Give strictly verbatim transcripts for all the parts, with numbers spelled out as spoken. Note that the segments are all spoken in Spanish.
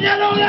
Peñalolén.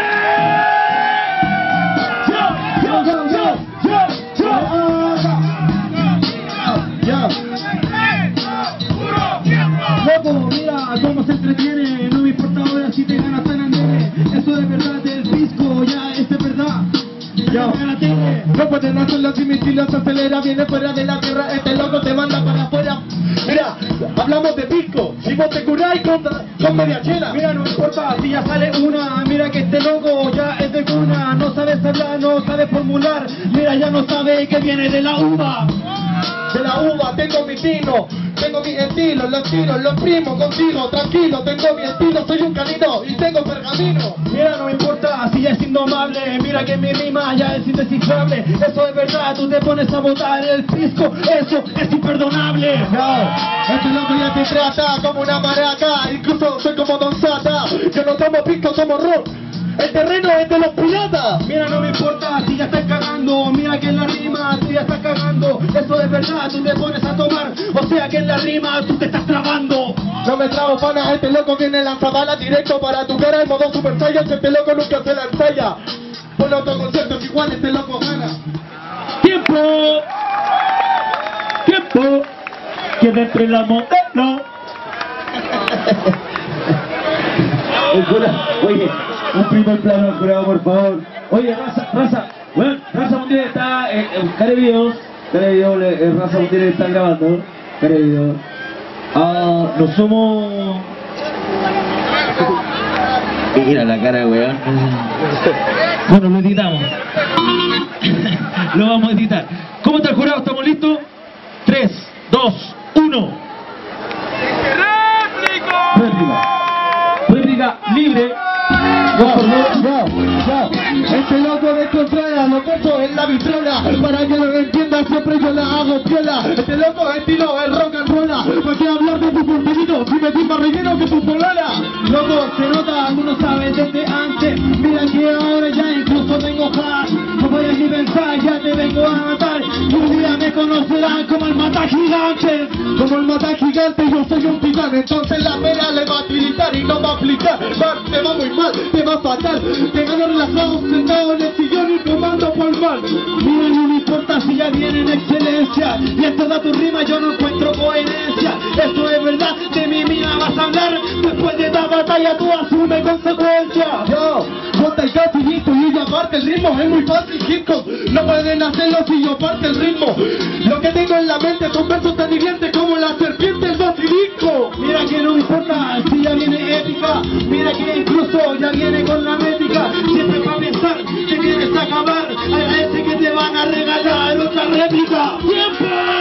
Loco, mira cómo se entretiene, no me importa ahora si te ganas tan andele. Eso es verdad del pisco, ya, esto es verdad. Ya, no pueden hacerlo si mi estilo se acelera, viene fuera de la tierra, este loco te manda para afuera. Mira, hablamos de pisco, si vos te curáis con, con media chela. Mira, no importa si ya sale una, mira que este loco ya es de cuna. No sabes hablar, no sabes formular, mira ya no sabe que viene de la uva. De la uva tengo mi tino, tengo mi estilo, los tiros, los primos contigo, tranquilo, tengo mi estilo, soy un canino y tengo pergamino. Mira, no me importa si ya es indomable, mira que mi rima ya es indescifrable. Eso es verdad, tú te pones a botar el pisco, eso es imperdonable. No, este loco ya te trata como una maraca, incluso soy como Don Sata. Yo no tomo pisco, tomo ron. El terreno es de los piratas. Mira, no me importa si ya estás cagando, mira que en la rima tú ya estás cagando. Eso es verdad, tú te pones a tomar, o sea que en la rima tú te estás trabando. No me trabo, pana, este loco viene lanzabala directo para tu cara en modo Super Saiyan. Este loco nunca se la ensaya. Por los autoconciertos igual este loco gana. ¡Tiempo! ¡Tiempo! Que dentro la modelo. El jurado, oye, un primer plano al jurado, por favor. Oye, raza, raza, bueno, Raza Mundial está en, en Care Videos, Care Videos, eh, Raza Mundial está grabando, Care Videos. Ah, no somos... Mira la cara, weón. Bueno, lo editamos. Lo vamos a editar. ¿Cómo está el jurado? ¿Estamos listos? tres, dos, uno. ¡Réplica! Réplica libre. No, no, no, no. Este loco de Contreras lo corto en la vitrola. Para que lo entienda siempre yo la hago piola. Este loco es estilo el rock and roll. ¿Para qué hablar de tu contenido si me estoy más relleno que tu polera? Loco, se nota, tú no sabes desde antes. Mira que ahora ya incluso tengo hack. No puedes ni pensar, ya te vengo a matar. Y un día me conocerán como el mata gigante. Como el mata gigante yo soy un titán. Entonces la pena le va a tiritar y no va a aplicar. Va, te va muy mal, te va fatal. Te gano relajado sentado en el sillón y tomando por mal. Mira, no me importa si ya viene en excelencia. Y en toda tu rima yo no encuentro coherencia. Esto es verdad, de mi mina vas a hablar. Después de esta batalla tú asume consecuencias. Yo, monta el casi listo y yo aparte el ritmo. Es muy fácil, hip hop. No pueden hacerlo si yo parte el ritmo. Lo que tengo en la mente son versos tan hirientes como la serpiente el basilisco. Mira que no me importa si ya viene épica. Mira que incluso ya viene con la métrica. Siempre va a pensar que vienes a acabar. Agradece que te van a regalar otra réplica. ¡Tiempo!